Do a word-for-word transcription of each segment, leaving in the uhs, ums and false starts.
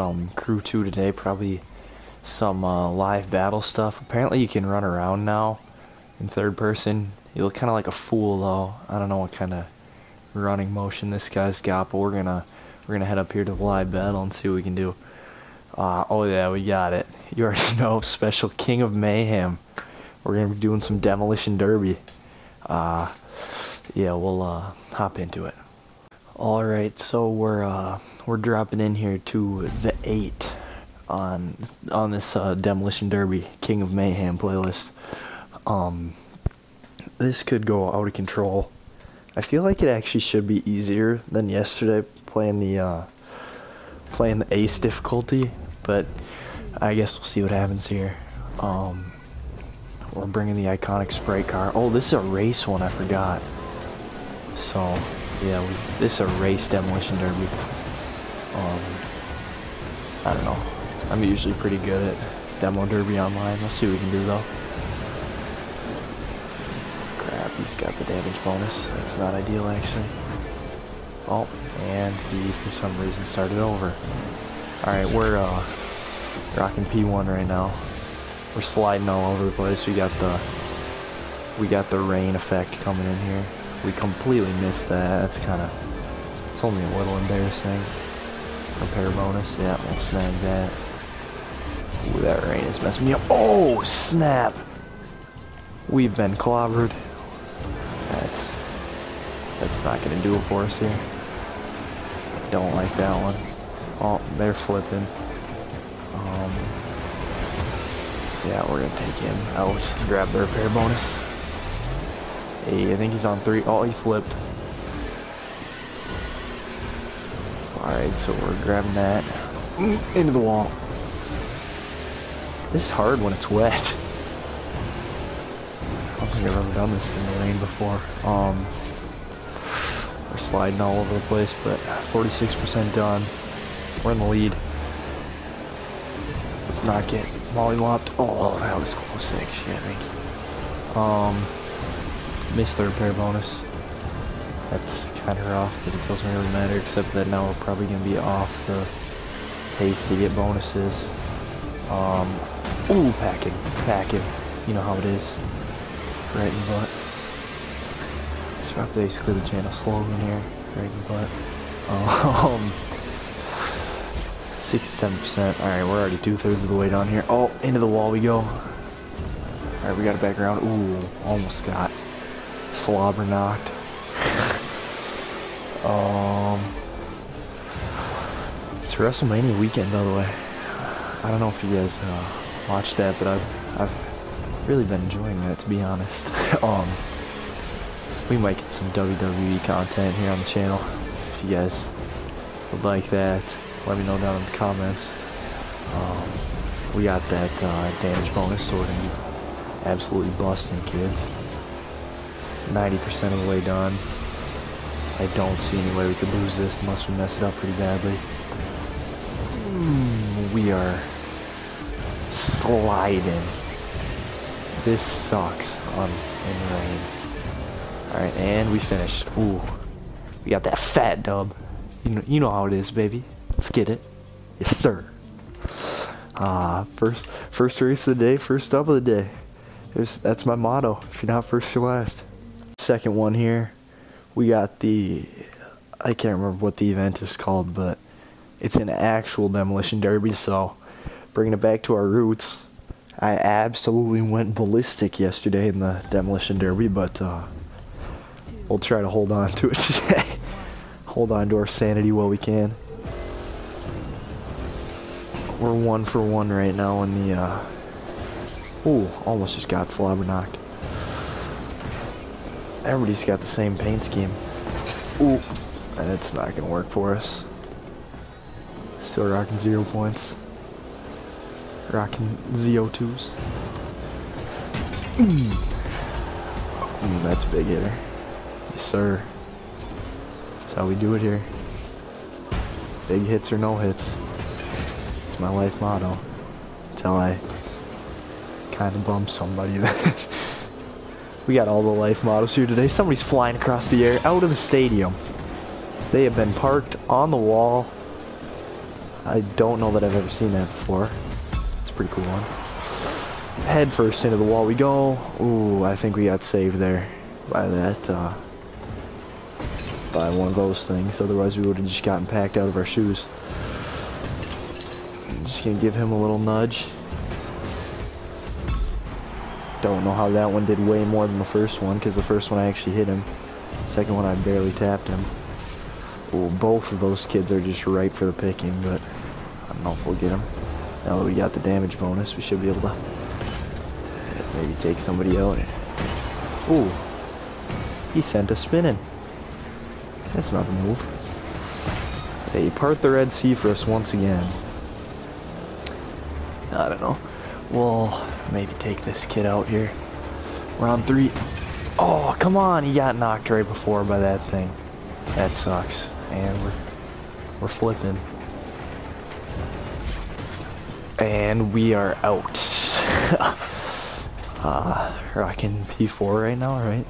some Crew two today, probably some uh, live battle stuff. Apparently you can run around now in third person. You look kind of like a fool though. I don't know what kind of running motion this guy's got, but we're gonna we're gonna head up here to the live battle and see what we can do. Uh, oh yeah, we got it. You already know, special King of Mayhem. We're gonna be doing some Demolition Derby. Uh, yeah, we'll uh, hop into it. All right, so we're uh, we're dropping in here to the eight on on this uh, Demolition Derby King of Mayhem playlist. Um, this could go out of control. I feel like it actually should be easier than yesterday playing the uh, playing the ace difficulty, but I guess we'll see what happens here. Um, we're bringing the iconic Sprite car. Oh, this is a race one. I forgot. So yeah, we, this is a race Demolition Derby. Um, I don't know. I'm usually pretty good at Demo Derby online. Let's see what we can do though. Crap, he's got the damage bonus. That's not ideal actually. Oh, and he for some reason started over. Alright, we're uh, rocking P one right now. We're sliding all over the place. We got the we got the rain effect coming in here. We completely missed that. That's kind of, it's only a little embarrassing. Repair bonus, yeah, we'll snag that. Ooh, that rain is messing me up. Oh, snap! We've been clobbered. That's, that's not going to do it for us here. Don't like that one. Oh, they're flipping. Um, yeah, we're going to take him out, grab the repair bonus. Hey, I think he's on three. Oh, he flipped. Alright, so we're grabbing that. Mm, into the wall. This is hard when it's wet. I don't think I've ever done this in the rain before. Um, we're sliding all over the place, but forty-six percent done. We're in the lead. Let's not get mollywopped. Oh, that was close, actually, I think. Um... Missed the repair bonus. That's kind of rough, but it doesn't really matter, except that now we're probably going to be off the pace to get bonuses. Um, ooh, packing, packing. You know how it is. Right in the butt. It's about basically the channel slogan here. Right in the butt. Um, sixty-seven percent. Alright, we're already two-thirds of the way down here. Oh, into the wall we go. Alright, we got it back around. Ooh, almost got slobber knocked. um, it's WrestleMania weekend, by the way. I don't know if you guys uh, watched that, but I've I've really been enjoying that, to be honest. um, we might get some W W E content here on the channel. If you guys would like that, let me know down in the comments. Um, we got that uh, damage bonus, so we're gonna be absolutely busting kids. ninety percent of the way done. I don't see any way we could lose this unless we mess it up pretty badly. Mm, we are sliding. This sucks on in the rain. Alright, and we finished. Ooh. We got that fat dub. You know, you know how it is, baby. Let's get it. Yes, sir. Ah, uh, first first race of the day, first dub of the day. There's, that's my motto. If you're not first, you're last. Second one here, we got the, I can't remember what the event is called, but it's an actual Demolition Derby, so bringing it back to our roots. I absolutely went ballistic yesterday in the Demolition Derby, but uh, we'll try to hold on to it today. Hold on to our sanity while we can. We're one for one right now in the, uh, ooh, almost just got slobber knocked. Everybody's got the same paint scheme. Ooh, that's not gonna work for us. Still rocking zero points. Rocking Z O twos. Mm. Mm, that's a big hitter. Yes, sir. That's how we do it here. Big hits or no hits. It's my life motto. Until I kind of bump somebody that. We got all the life mottos here today. Somebody's flying across the air out of the stadium. They have been parked on the wall. I don't know that I've ever seen that before. It's a pretty cool one. Head first into the wall we go. Ooh, I think we got saved there by that, uh, by one of those things. Otherwise we would have just gotten packed out of our shoes. I'm just gonna give him a little nudge. Don't know how that one did way more than the first one, because the first one I actually hit him. Second one I barely tapped him. Ooh, both of those kids are just ripe for the picking, but I don't know if we'll get them. Now that we got the damage bonus, we should be able to maybe take somebody out. Ooh, he sent us spinning. That's not the move. They part the Red Sea for us once again. I don't know. We'll maybe take this kid out here. We're on three. Oh, come on. He got knocked right before by that thing. That sucks. And we're, we're flipping. And we are out. uh, rocking P four right now, right?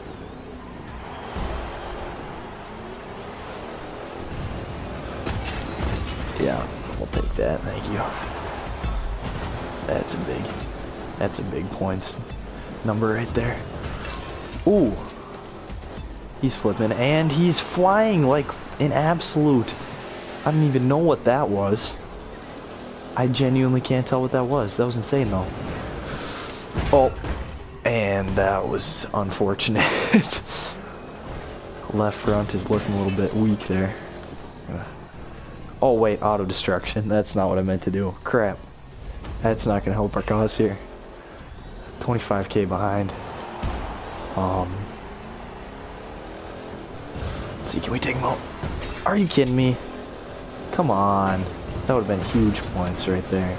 Yeah, we'll take that. Thank you. That's a big, that's a big points number right there. Ooh, he's flipping and he's flying like an absolute. I don't even know what that was. I genuinely can't tell what that was. That was insane though. Oh, and that was unfortunate. Left front is looking a little bit weak there. Oh wait, auto destruction. That's not what I meant to do. Crap. That's not gonna help our cause here. twenty-five K behind. Um. Let's see, can we take him out? Are you kidding me? Come on. That would have been huge points right there.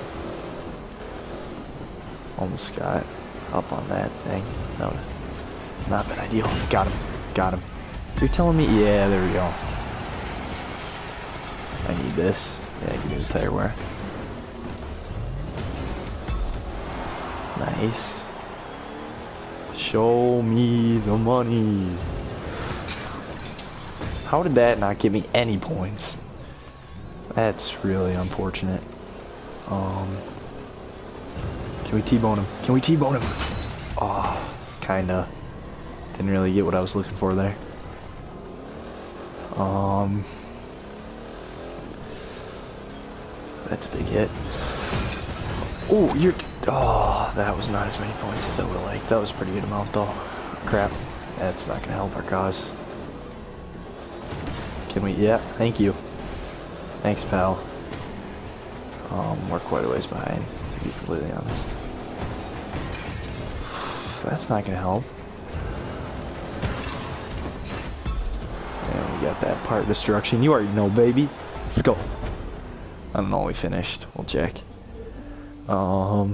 Almost got up on that thing. That would have not been ideal. Got him. Got him. You're telling me? Yeah, there we go. I need this. Yeah, give me the tire wear. Nice. Show me the money. How did that not give me any points? That's really unfortunate. Um, can we T-bone him? Can we T-bone him? Oh, kinda. Didn't really get what I was looking for there. Um, that's a big hit. Oh, you're... Oh, that was not as many points as I would have liked. That was a pretty good amount, though. Crap. That's not going to help our cause. Can we... Yeah, thank you. Thanks, pal. Um, we're quite a ways behind, to be completely honest. That's not going to help. And we got that part destruction. You already know, baby. Let's go. I don't know, we finished. We'll check. Um...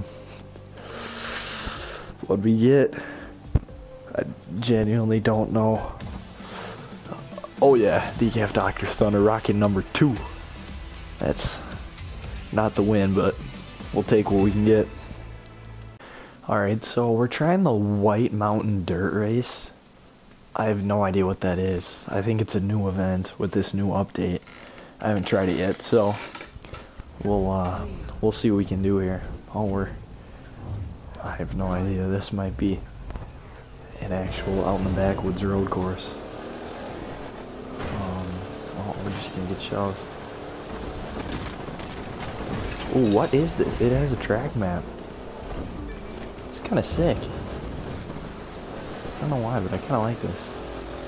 What'd we get? I genuinely don't know. Oh yeah, Decaf Doctor Thunder rocking number two. That's not the win, but we'll take what we can get. Alright, so we're trying the White Mountain Dirt Race. I have no idea what that is. I think it's a new event with this new update. I haven't tried it yet, so we'll uh, we'll see what we can do here. Oh, we're I have no idea. This might be an actual out in the backwoods road course. Um, oh, we're just gonna get shoved. Ooh, what is this? It has a track map. It's kind of sick. I don't know why, but I kind of like this.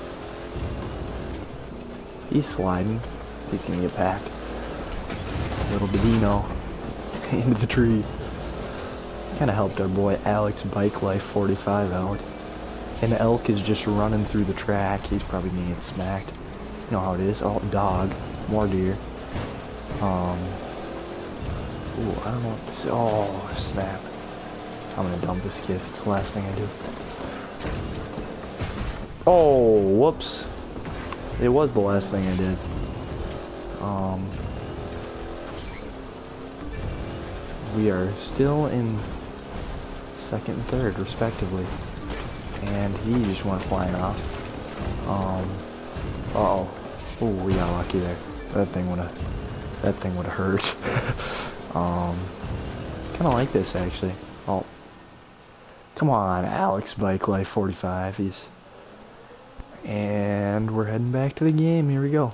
He's sliding. He's gonna get packed. Little Bedino into the tree. Kind of helped our boy Alex Bike Life forty-five out. And the elk is just running through the track. He's probably gonna get smacked. You know how it is. Oh, dog. More deer. Um. Ooh, I don't know what this is. Oh, snap. I'm gonna dump this kid if it's the last thing I do. Oh, whoops. It was the last thing I did. Um. We are still in second and third, respectively. And he just went flying off. Um. Uh oh. Oh, we got lucky there. That thing would have that thing would hurt. um, kind of like this actually. Oh, come on, Alex Bike Life forty-five. He's, and we're heading back to the game. Here we go.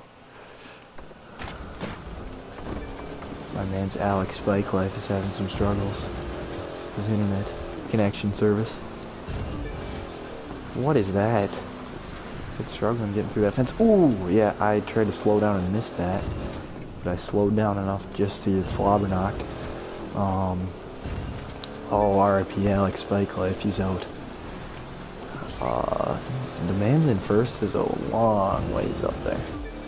My man's Alex Bike Life is having some struggles. His internet connection service. What is that? It's struggling getting through that fence. Ooh, yeah, I tried to slow down and missed that. But I slowed down enough just to get slobber knocked. Um, oh, R I P Alex Bike Life, he's out. Uh, the man's in first is a long ways up there.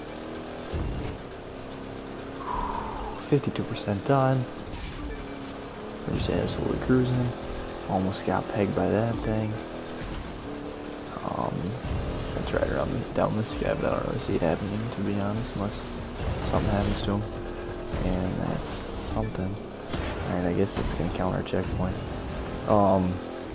fifty-two percent done. We're just absolutely cruising. Almost got pegged by that thing. Um, I tried to run down this guy, but I don't really see it happening, to be honest, unless something happens to him. And that's something. Alright, I guess that's gonna count our checkpoint. Um,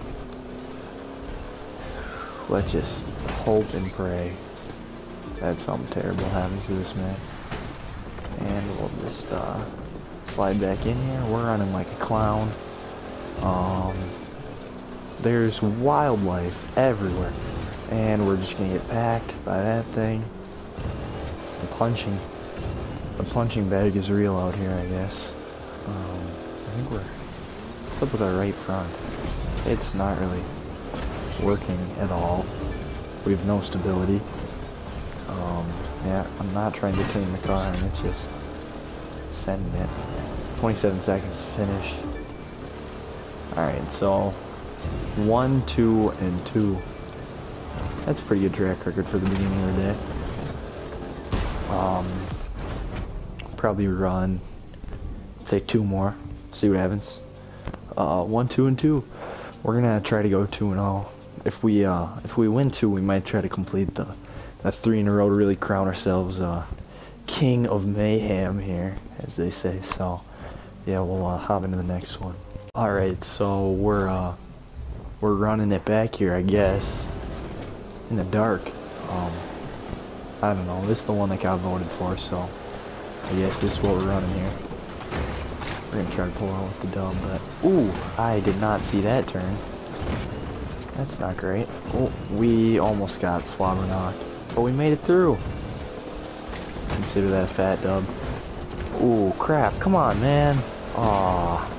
let's just hope and pray that something terrible happens to this man. And we'll just uh, slide back in here. We're running like a clown. Um, there's wildlife everywhere. And we're just gonna get packed by that thing. The punching, the punching bag is real out here, I guess. Um, I think we're, what's up with our right front? It's not really working at all. We have no stability. Um, yeah, I'm not trying to tame the car, and it's just sending it. twenty-seven seconds to finish. Alright, so one, two, and two. That's a pretty good track record for the beginning of the day. Um, probably run, say two more, see what happens. Uh, one, two, and two. We're gonna try to go two and all. If we uh, if we win two, we might try to complete the that three in a row to really crown ourselves uh, king of mayhem here, as they say. So, yeah, we'll uh, hop into the next one. All right, so we're uh, we're running it back here, I guess, in the dark. Um, I don't know. This is the one that got voted for, so I guess this is what we're running here. We're gonna try to pull out with the dub, but ooh, I did not see that turn. That's not great. Oh, we almost got slobber knocked, but we made it through. Consider that a fat dub. Ooh, crap! Come on, man. Aw.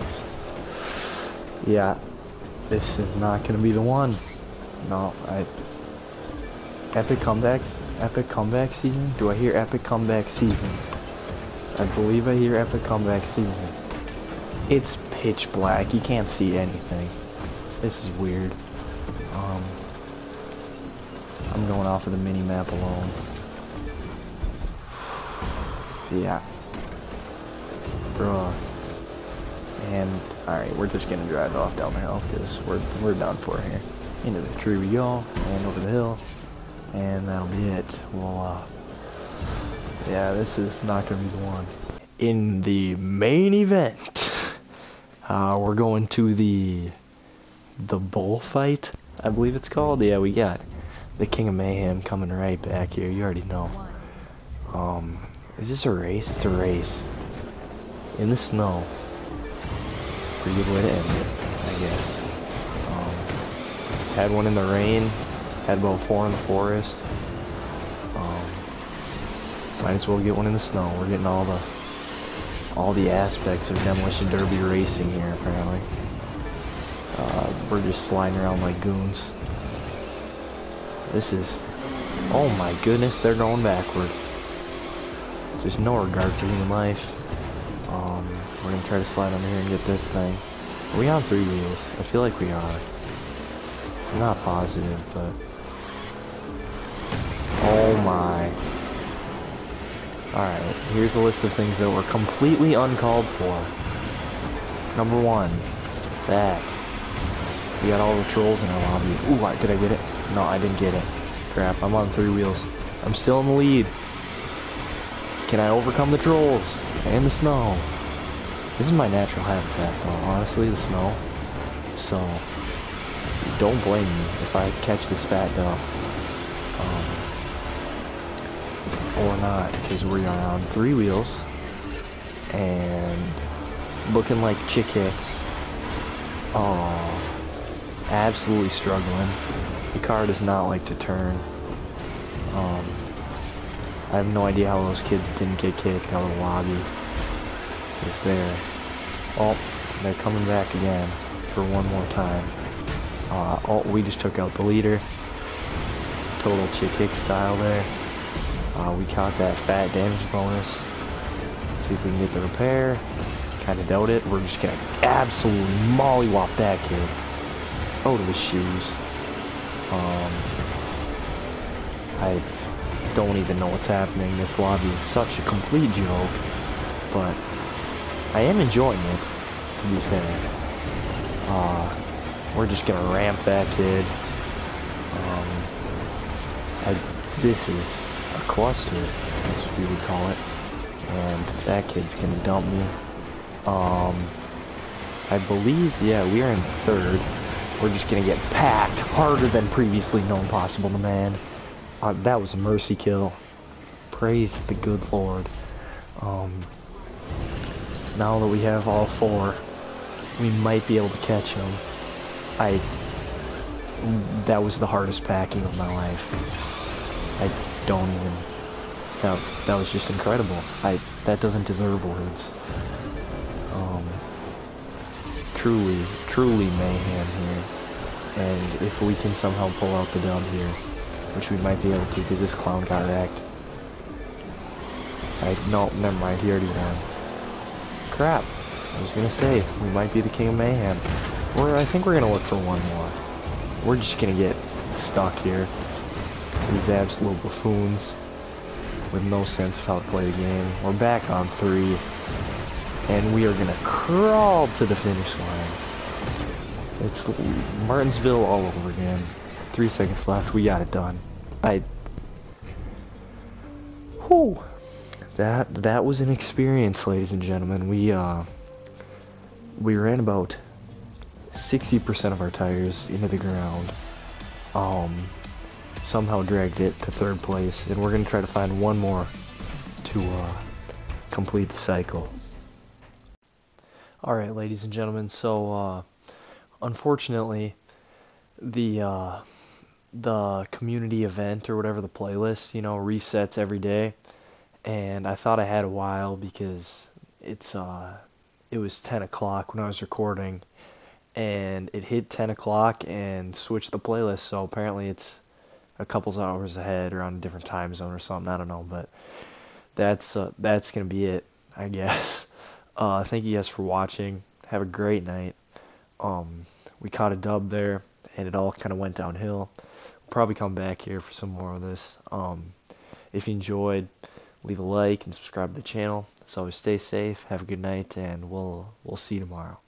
Yeah, this is not gonna be the one. No, I. Epic comeback, epic comeback season. Do I hear epic comeback season? I believe I hear epic comeback season. It's pitch black. You can't see anything. This is weird. Um, I'm going off of the mini map alone. Yeah. Bruh. And alright, we're just gonna drive off down the hill because we're we're done for here. Into the tree we go, and over the hill, and that'll be it. We'll uh, yeah, this is not gonna be the one. In the main event, uh, we're going to the the bullfight, I believe it's called. Yeah, we got the King of Mayhem coming right back here. You already know. Um, is this a race? It's a race in the snow. Pretty good way to end it, I guess. Um, had one in the rain. Had about four in the forest. Um, might as well get one in the snow. We're getting all the all the aspects of Demolition Derby racing here, apparently. Uh, we're just sliding around like goons. This is, oh my goodness, they're going backward. There's no regard for human life. Um, we're gonna try to slide under here and get this thing. Are we on three wheels? I feel like we are. I'm not positive, but oh my. Alright, here's a list of things that were completely uncalled for. Number one, that. We got all the trolls in our lobby. Ooh, I- did I get it? No, I didn't get it. Crap, I'm on three wheels. I'm still in the lead. Can I overcome the trolls? And the snow. This is my natural habitat, though, honestly, the snow. So, don't blame me if I catch this fat dub. Um, or not, because we are on three wheels. and looking like Chick Hicks. Oh, absolutely struggling. The car does not like to turn. Um, I have no idea how those kids didn't get kicked out of the lobby. It's there. Oh, they're coming back again for one more time. Uh, oh, we just took out the leader. Total Chick Hicks style there. Uh, we caught that fat damage bonus. Let's see if we can get the repair. Kind of doubt it. We're just gonna absolutely mollywop that kid out of his shoes. Um, I don't even know what's happening. This lobby is such a complete joke, but I am enjoying it, to be fair. Uh, we're just gonna ramp that kid. Um, I, this is a cluster, as we would call it, and that kid's gonna dump me. Um, I believe, yeah, we are in third. We're just gonna get packed harder than previously known possible to man. Uh, that was a mercy kill. Praise the good Lord. Um, now that we have all four, we might be able to catch him. I, that was the hardest packing of my life. I don't even, that, that was just incredible. I, that doesn't deserve words. Um, truly, truly mayhem here. And if we can somehow pull out the dub here, which we might be able to because this clown got wrecked. I, no, never mind, he already won. Crap, I was gonna say, we might be the king of mayhem. We're, I think we're gonna look for one more. We're just gonna get stuck here. These absolute buffoons with no sense of how to play the game. We're back on three. And we are gonna crawl to the finish line. It's Martinsville all over again. Three seconds left. We got it done. I. Whew. That that was an experience, ladies and gentlemen. We uh. We ran about sixty percent of our tires into the ground. Um. Somehow dragged it to third place, and we're gonna try to find one more to uh, complete the cycle. Alright, ladies and gentlemen, so, uh, unfortunately, the, uh, the community event, or whatever the playlist, you know, resets every day, and I thought I had a while because it's, uh, it was ten o'clock when I was recording, and it hit ten o'clock and switched the playlist, so apparently it's a couple hours ahead or on a different time zone or something, I don't know, but that's, uh, that's gonna be it, I guess. Uh, thank you guys for watching. Have a great night. Um, we caught a dub there, and it all kind of went downhill. We'll probably come back here for some more of this. Um, if you enjoyed, leave a like and subscribe to the channel. As always, stay safe. Have a good night, and we'll we'll see you tomorrow.